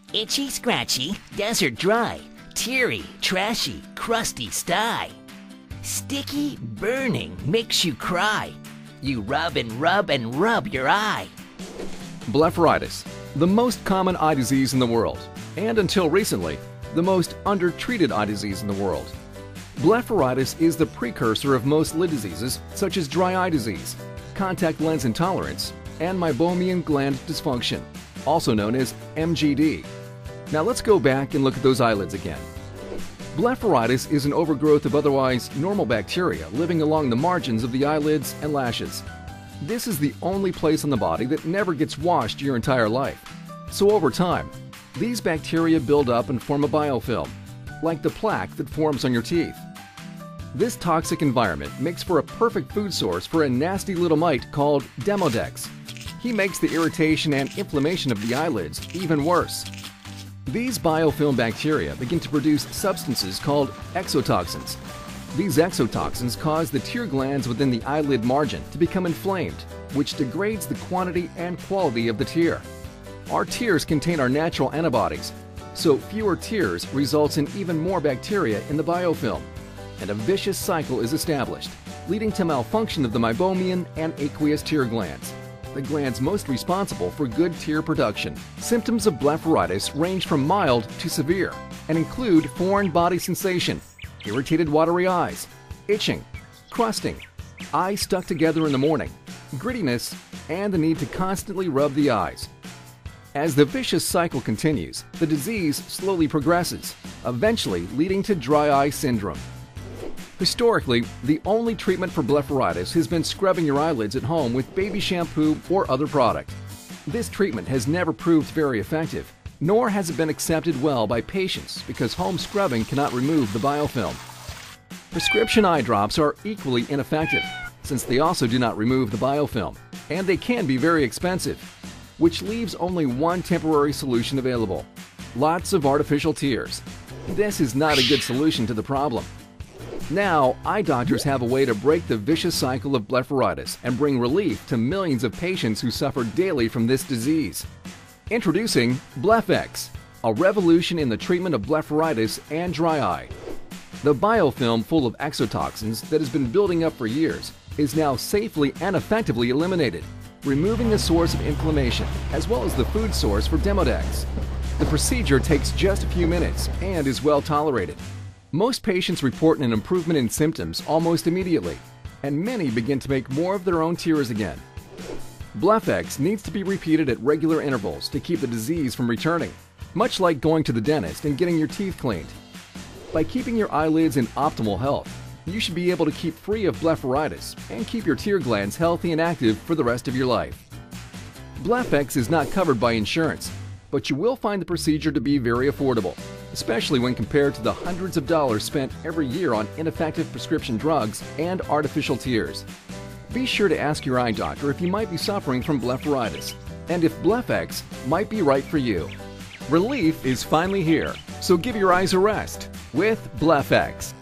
Itchy, scratchy, desert dry, teary, trashy, crusty sty. Sticky, burning, makes you cry. You rub and rub and rub your eye. Blepharitis, the most common eye disease in the world, and until recently, the most undertreated eye disease in the world. Blepharitis is the precursor of most lid diseases such as dry eye disease, contact lens intolerance, and meibomian gland dysfunction, also known as MGD. Now let's go back and look at those eyelids again. Blepharitis is an overgrowth of otherwise normal bacteria living along the margins of the eyelids and lashes. This is the only place on the body that never gets washed your entire life. So over time, these bacteria build up and form a biofilm, like the plaque that forms on your teeth. This toxic environment makes for a perfect food source for a nasty little mite called Demodex. He makes the irritation and inflammation of the eyelids even worse. These biofilm bacteria begin to produce substances called exotoxins. These exotoxins cause the tear glands within the eyelid margin to become inflamed, which degrades the quantity and quality of the tear. Our tears contain our natural antibodies, so fewer tears results in even more bacteria in the biofilm, and a vicious cycle is established, leading to malfunction of the meibomian and aqueous tear glands, the glands most responsible for good tear production. Symptoms of blepharitis range from mild to severe and include foreign body sensation, irritated watery eyes, itching, crusting, eyes stuck together in the morning, grittiness, and the need to constantly rub the eyes. As the vicious cycle continues, the disease slowly progresses, eventually leading to dry eye syndrome. Historically, the only treatment for blepharitis has been scrubbing your eyelids at home with baby shampoo or other product. This treatment has never proved very effective, nor has it been accepted well by patients because home scrubbing cannot remove the biofilm. Prescription eye drops are equally ineffective since they also do not remove the biofilm, and they can be very expensive, which leaves only one temporary solution available: lots of artificial tears. This is not a good solution to the problem. Now, eye doctors have a way to break the vicious cycle of blepharitis and bring relief to millions of patients who suffer daily from this disease. Introducing BlephX, a revolution in the treatment of blepharitis and dry eye. The biofilm full of exotoxins that has been building up for years is now safely and effectively eliminated, removing the source of inflammation as well as the food source for Demodex. The procedure takes just a few minutes and is well tolerated. Most patients report an improvement in symptoms almost immediately, and many begin to make more of their own tears again. BlephX needs to be repeated at regular intervals to keep the disease from returning, much like going to the dentist and getting your teeth cleaned. By keeping your eyelids in optimal health, you should be able to keep free of blepharitis and keep your tear glands healthy and active for the rest of your life. BlephX is not covered by insurance, but you will find the procedure to be very affordable, especially when compared to the hundreds of dollars spent every year on ineffective prescription drugs and artificial tears. Be sure to ask your eye doctor if you might be suffering from blepharitis and if BlephX might be right for you. Relief is finally here, so give your eyes a rest with BlephX.